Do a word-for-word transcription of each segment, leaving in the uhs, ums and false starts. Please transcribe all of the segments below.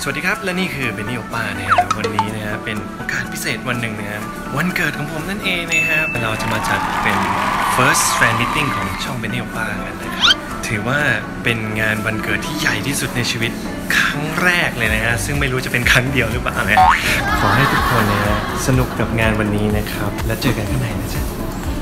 สวัสดีครับและนี่คือเบนนี่โอป้านะครับวันนี้นะฮะเป็นโอกาสพิเศษวันหนึ่งนะครับวันเกิดของผมนั่นเองนะครับเราจะมาจัดเป็น first fan meeting ของช่องเบนนี่โอป้ากันนะครับถือว่าเป็นงานวันเกิดที่ใหญ่ที่สุดในชีวิตครั้งแรกเลยนะฮะซึ่งไม่รู้จะเป็นครั้งเดียวหรือเปล่านะขอให้ทุกคนนะฮะสนุกกับงานวันนี้นะครับและเจอกันข้างในนะจ๊ะ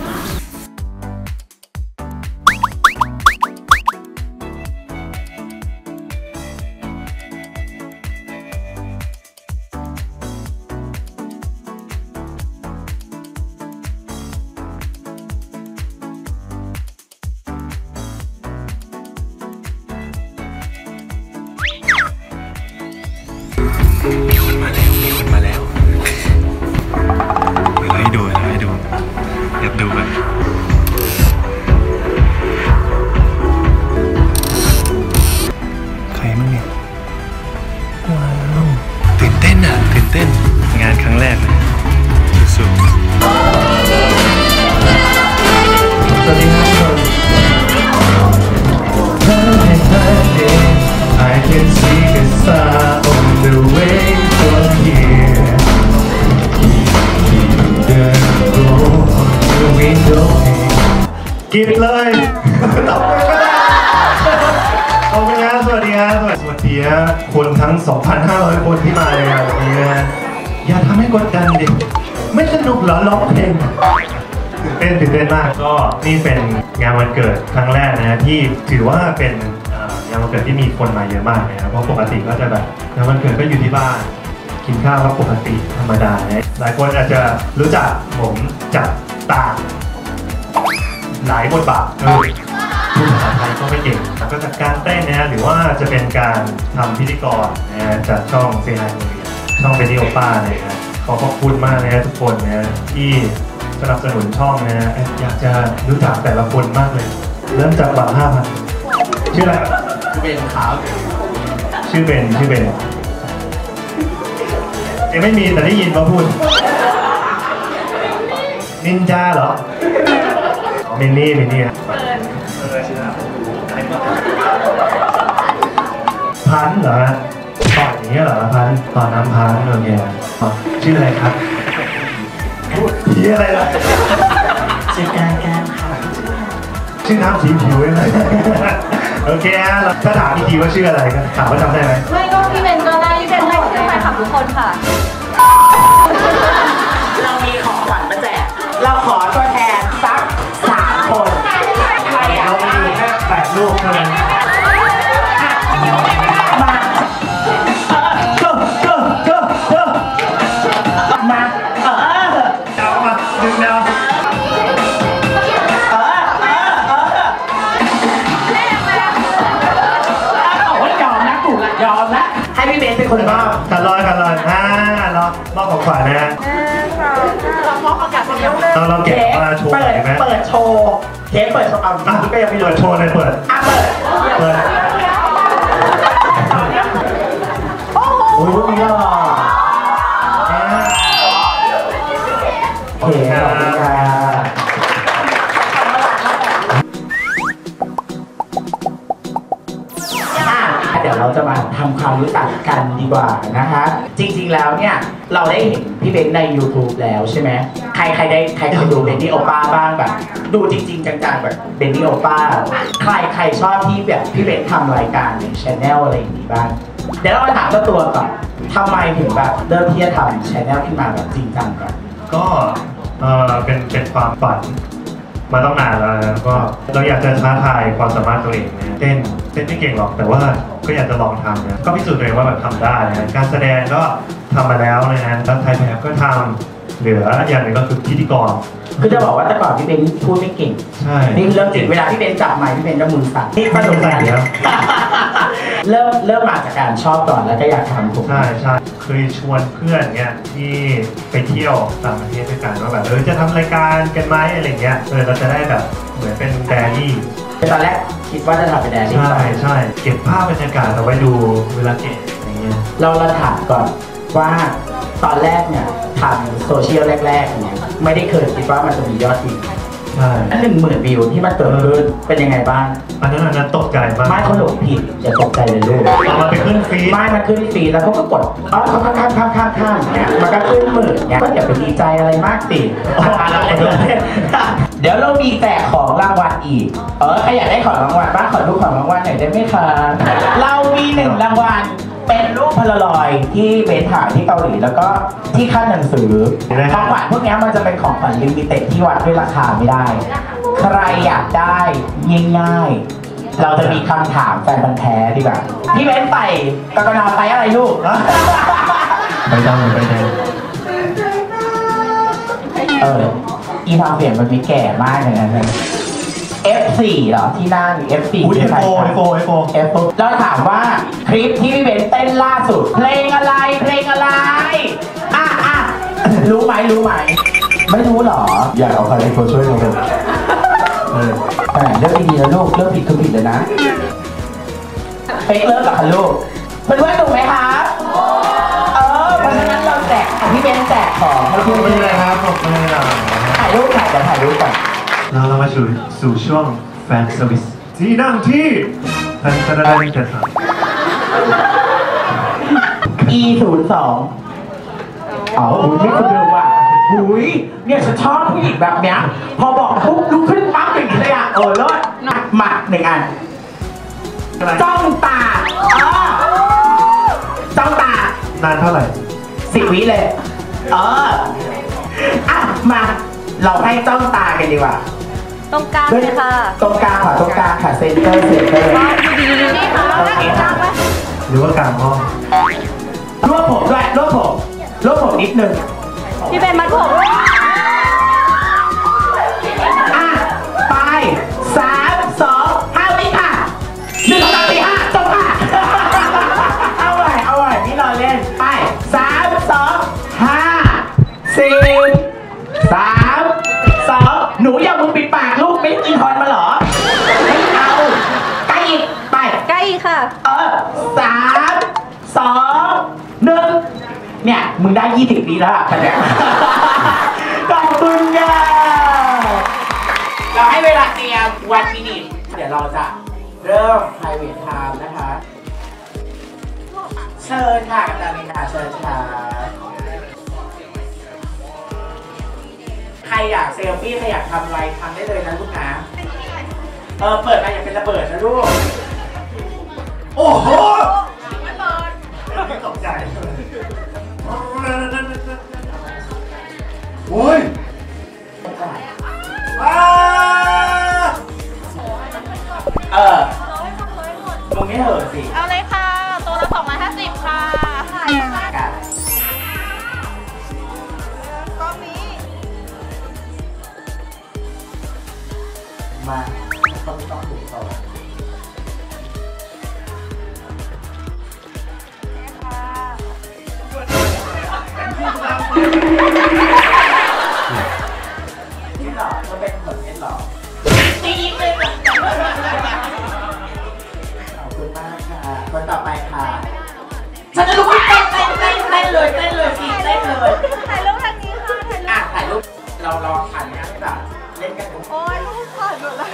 มีคนมาแล้วมีคนมาแล้วเดี๋ยวให้ดูเดี๋ยวให้ดูอยากดูกันใครมั่งเนี่ยว้าวตื่นเต้นอ่ะตื่นเต้นงานครั้งแรกเลยสุดๆสวัสดีครับI can see the sun on the way from here. You go on the window. กินเลยตบมือก็ได้ขอบคุณครับสวัสดีครับสวัสดีครับคนทั้ง สองพันห้าร้อย คนที่มาในงานวันนี้นะอย่าทำให้กดดันดิไม่สนุกเหรอร้องเพลงตื่นเต้นตื่นเต้นมากก็นี่เป็นงานวันเกิดครั้งแรกนะที่ถือว่าเป็นงานวันเกิดที่มีคนมาเยอะมากเลยนะเพราะปกติก็จะแบบงานวันเกิดก็อยู่ที่บ้านกินข้าวก็ปกติธรรมดานะหลายคนอาจจะรู้จักผมจากต่างหลายบทบาทเออพูดภาษาไทยก็ไม่เก่งแล้วก็จากการเต้นนะหรือว่าจะเป็นการทำพิธีกรนะจากช่องเซนไนโนเรียช่องเบนนี่โอป้าเนี่ยนะขอขอบคุณมากนะทุกคนนะที่สนับสนุนช่องนะอยากจะรู้จักแต่ละคนมากเลยเริ่มจากบัตร ห้าพัน ชื่ออะไรชื่อเบนครับชื่อเบนชื่อเบนเอ็ไม่มีแต่ได้ยินเขาพูดนินจาเหรอมินนี่มินนี่พันเหรอต่ออย่างนี้เหรอพันต่อน้ำพันโอเคชื่ออะไรครับพูดผีอะไรล่ะชื่อการการค่ะชื่อน้ำสีผิวใช่ไหมโอเคฮะถ้าถามพี่ทีว่าชื่ออะไรก็ถามว่าจำได้ไหมไม่ก็พี่เบนก็ได้พี่เบนให้ชื่อแฟนคลับทุกคนค่ะเรามีของขวัญมาแจกเราขอตัวแทนสักสามคนใครอ่ะเรามีอยู่แค่แปดลูกเท่านั้นมาเก้อเก้อเก้อเก้อมาเออเอามาดึงแล้วยอมนะให้พี่เบนเป็นคนมอบกันลอยกันลอยอ่าเรามอบของขวัญนะฮะเรามอบของขวัญเดียวเลยเราเราเก็บมาโชว์ใช่ไหมเปิดโชว์เค้กเปิดโชว์อ่ะก็ยังไม่เปิดโชว์เลยเปิดอ่ะเปิดเปิดโอ้โหมีหล่อโอเคขอบคุณค่ะเดี๋ยวเราจะมาทำความรู้จักกันดีกว่านะคะจริงๆแล้วเนี่ยเราได้เห็นพี่เบนใน ยูทูบ แล้วใช่ไหมใครใครได้ใครเคยดูเบนนี่โอป้าบ้างแบบดูจริงๆจังๆแบบเบนนี่โอป้าใครใครชอบที่แบบพี่เบนทำรายการในช่องอะไรอย่างนี้บ้างเดี๋ยวเรามาถามเจ้าตัวก่อนทำไมถึงแบบเริ่มที่จะทำช่องขึ้นมาแบบจริงจังก่อนก็เออเป็นเป็นความฝันมาต้องนานแล้วนะก็เราอยากจะท้าทายความสามารถตัวเองนะเต้นเต้นไม่เก่งหรอกแต่ว่าก็อยากจะลองทำนะก็พิสูจน์ตัวเองว่าแบบทำได้นะการแสดงก็ทำมาแล้วนะฮะแล้วไทยแพฟก็ทำเหลืออย่างหนึ่งก็คือพิธีกรคือจะบอกว่าแต่ก่อนพี่เบนพูดไม่เก่งใช่นี่เริ่มจริงเวลาพี่เบนจับไมค์พี่เบนจะมือสั่นนี่ประสบการณ์เริ่มเริ่มมาจากการชอบก่อนแล้วก็อยากทำถูกใช่ใช่เคยชวนเพื่อนเนี่ยที่ไปเที่ยวต่างประเทศด้วยกันว่าแบบเออจะทำรายการกันไหมอะไรเงี้ยเออเราจะได้แบบเหมือนเป็นแดรี่ตอนแรกคิดว่าจะทำเป็นแดรี่ใช่ใช่เก็บภาพบรรยากาศเอาไว้ดูเวลาเก็บอย่างเงี้ยเราเราถามก่อนว่าตอนแรกเนี่ยทำโซเชียลแรกๆเนี่ยไม่ได้เคยคิดว่ามันจะมียอดวิวใช่หนึ่งหมื่นวิวที่มันเกิดขึ้นเป็นยังไงบ้างอันนั้นอันนั้นตกใจมากไม่เขาหลงผิดอย่าตกใจเลยลูกมันไปขึ้นฟีไม่มันขึ้นฟีแล้วเขาก็กดอ๋อเขาข้ามข้ามข้ามข้ามข้ามเนี่ยมันก็ขึ้นหมื่นเนี่ยก็อย่าไปดีใจอะไรมากสิเดี๋ยวเรามีแจกของรางวัลอีกเออใครอยากได้ของรางวัลบ้างขอดูของรางวัลหน่อยได้ไหมคะเรามีหนึ่งรางวัลเป็นรูปพลารอยที่เบนถ่ายที่เกาหลีแล้วก็ที่ขั้นหนังสือของขวัญพวกนี้มันจะเป็นของขวัญลิมิเต็ดที่วัดด้วยราคาไม่ได้ใครอยากได้ง่ายๆเราจะมีคำถามแฟนพันธุ์แท้ดีกว่าพี่เบนไปกกนไปอะไรลูกไปดังไปดังเอออีทางเปลี่ยนมันมีแก่มากเลยนะ เอฟ โฟร์ เหรอที่นั่น เอฟ โฟร์อุ้ย เอฟ โฟร์ เอฟ โฟร์ เอฟ โฟร์เอฟ โฟร์ เราถามว่าคลิปที่พี่เบนเต้นล่าสุดเพลงอะไรเพลงอะไรอ่ะอ่ะรู้ไหมรู้ไหมไม่รู้หรออยากเอาใครเป็นคนช่วยเราเลยเออเลือกดีๆนะลูกเลือกผิดคือผิดเลยนะเฟกเลิกกับคันลูกเพื่อนๆถูกไหมคะเออเพราะฉะนั้นเราแจกพี่เบนแจกของให้พี่เบนเลยครับผมเลยอ่ะถ่ายรูปถ่ายเดี๋ยวถ่ายรูปก่อนเราเรามาสู่สู่ช่วงแฟนเซอร์วิสที่นั่งที่แฟนจะได้จะทำ อี ศูนย์ สองอ๋ออุ้ยไม่คนเดิมว่ะอุ้ยเนี่ยฉันชอบผู้หญิงแบบเนี้ยพอบอกปุ๊บลุกขึ้นปั๊บอย่างนี้เลยอ่ะเออเลิศหมัดหนึ่งอันจ้องตาอ๋อจ้องตานานเท่าไหร่สิบวิเลยเอออ่ะมาเราให้จ้องตากันดีกว่าตรงกลางเลยค่ะตรงกลางค่ะตรงกลางค่ะเซนเตอร์เซนเตอร์นี่ค่ะโอเคค่ะหรือว่ากลางห้องรวบผมด้วยรวบผมรวบผมนิดนึงพี่เป็นมัดผมอ่ะไปสามสองห้าวิค่ะหนึ่งสองสามสี่ห้าจบค่ะเอาไว้เอาไว้พี่รอเล่นไปสามสองห้าสี่สามสองหนูอย่ามึงปิดปากลูกไม่กินทอนมาหรอไม่เอาใกล้อีกไปใกล้อีกค่ะเออสามสองหนึ่งเนี่ยมึงได้ยี่สิบปีแล้วกันเนี่ยขอบคุณค่ะเราให้เวลาเตรียมวันมินิเดี๋ยวเราจะเริ่ม private time นะคะเชิญค่ะกับดาวินค่ะเชิญค่ะใครอยากเซลฟี่ใครอยากทำอะไรทำได้เลยนะลูกนะเออเปิดมาอย่าเป็นระเบิดนะลูกโอ้โหไม่เปิดไม่ตกใจโอ้ยเออมึงไม่เหอะสิเอาเลยค่ะตัวละสองร้อยห้าสิบค่ะกล้องนี้มาต้องต้องถูกต่อนี่หรอมันเป็นผลเอ็นหรอตียิ้มเลยค่ะขอบคุณมากค่ะคนต่อไปค่ะฉันจะลุกขึ้นเต้นเต้นเต้นเต้นเลยเต้นเลยสิเต้นเลยถ่ายรูปทางนี้ค่ะอ่ะถ่ายรูปเราลองถ่ายกันแบบเล่นกันโอ้ยรูปผ่านหมดแล้ว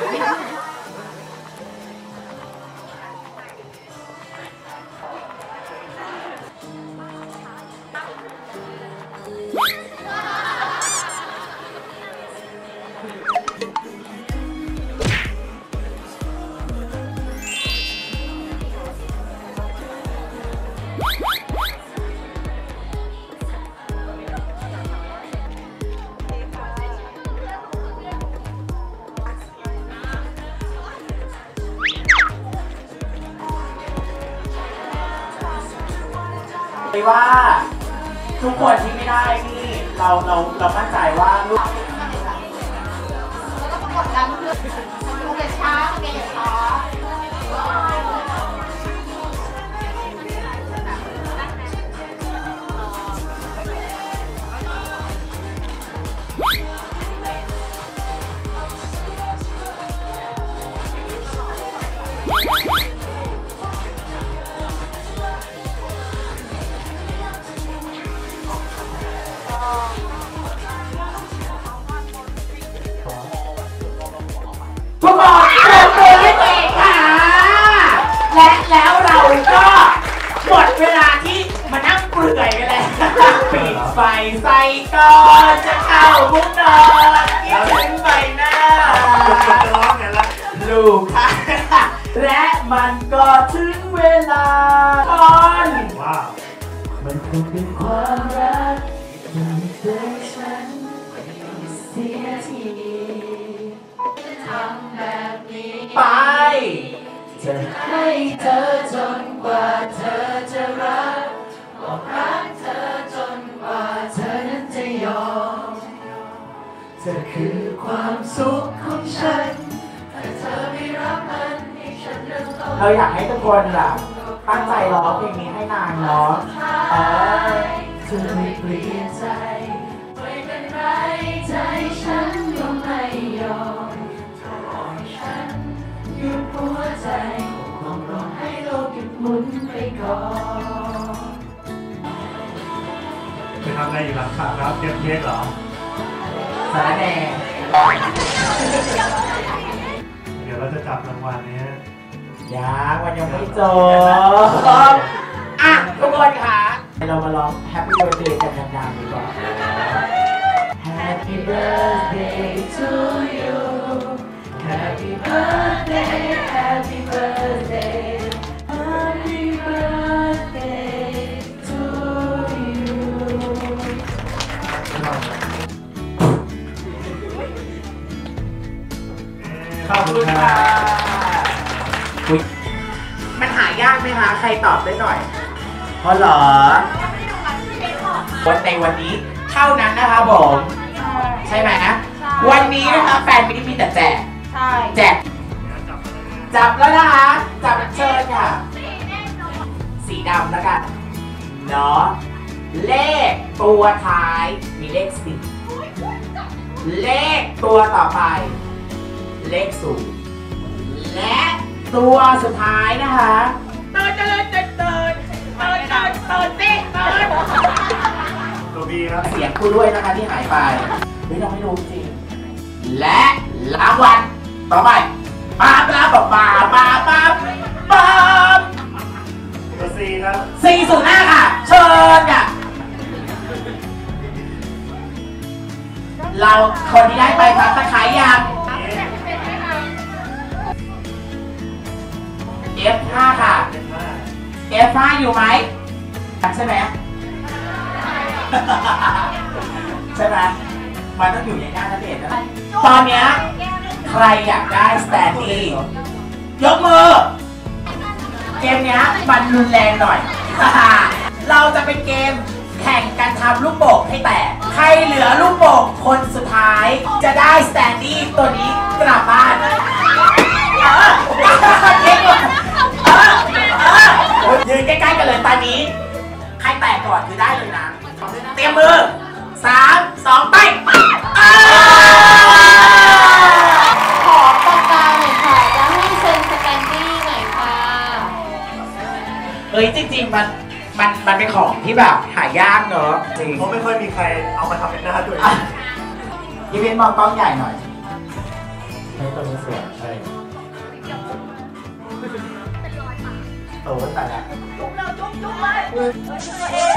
ว่าทุกคนที่ไม่ได้นี่เราเราเรามั่นใจว่าลูกแล้วก็ประกอบกันเพื่อลูกเด็กช้าเด็กช้าที่มานั่งเปลือยกันเลยปิดไฟใส่ก่อนจะเข้ามุกนอนคิดถึงใบหน้าจะร้องไงล่ะลูกค่ะและมันก็ถึงเวลาตอนว้าวมันคงเป็นความรักที่ใจฉันเสียทีทำแบบนี้ไปจะให้เธอจนกว่าเธอจะรักบอกรักเธอจนกว่าเธอนั้นจะยอมเธอคือความสุขของฉันแต่เธอไม่รับมันให้ฉันเริ่มต้นเราอยากให้ทุกคนแบบตั้งใจร้องเพลงนี้ให้นานเนาะเออเธอไม่เปลี่ยนใจไม่เป็นไรใจฉันก็ไม่ยอมเธอบอกให้ฉันหยุดหัวใจต้องรอให้โลกหยุดหมุนไปก่อนไปทำอะไรอยู่หลังฉากครับเตรียมเค้กเหรอสารแหน่เดี๋ยวเราจะจับรางวัลนี้ยังวันยังไม่จบอ่ะทุกคนค่ะเรามาลอง Happy Birthday กันดังๆดีกว่า Happy Birthday to you Happy Birthday Happy Birthday Happy Birthday to you ขอบคุณค่ะมันหายากไหมคะ ใครตอบได้หน่อยเพราะเหรอวันในวันนี้เท่านั้นนะคะผมใช่ไหมวันนี้นะคะแฟนมิตรมีแต่แจกใช่แจกจับแล้วนะคะจับเชิญค่ะสีดำแล้วกันเนาะเลขตัวท้ายมีเลขสี่เลขตัวต่อไปเลขศูนย์และตัวสุดท้ายนะคะเติร์ดเติร์ดเติร์ดเติร์ดเติร์ดเติร์ดเติร์ดเติร์ดเติร์ดตัวบีครับเสียงคุณด้วยนะคะที่หายไปเฮ้ยเราไม่รู้จริงและรางวัลต่อไปปาปลาปาปาปาปาปาตัวซีครับสี่ศูนย์ห้าค่ะเชิญค่ะเราคนที่ได้ไปครับตะขายยัง เอฟ ห้า ค่ะ เอฟ ห้า อยู่ไหมใช่ไหมใช่ไหมมันต้องอยู่ในหน้านักเรียนนะตอนเนี้ยใครอยากได้สแตนดี้ยกมือเกมเนี้ยมันรุนแรงหน่อย เราจะเป็นเกมแข่งกันทำลูกโป่งให้แตกใครเหลือลูกโป่งคนสุดท้ายจะได้สแตนดี้ตัวนี้กลับบ้านยืนใกล้ๆกันเลยตอนนี้ใครแตกก่อนคือได้เลยนะเตรียมมือสามสองไปขอปากกาหน่อยค่ะจะให้เซ็นสแตนดี้หน่อยค่ะเฮ้ยจริงๆมันมันมันเป็นของที่แบบหายากเนอะจริงเพราะไม่ค่อยมีใครเอามาทำเป็นหน้าตัวเองยี่เป็นมองกล้องใหญ่หน่อยให้ตัวนี้สวยใช่โตแต่ละจุ๊บเราจุ๊บจุ๊บไป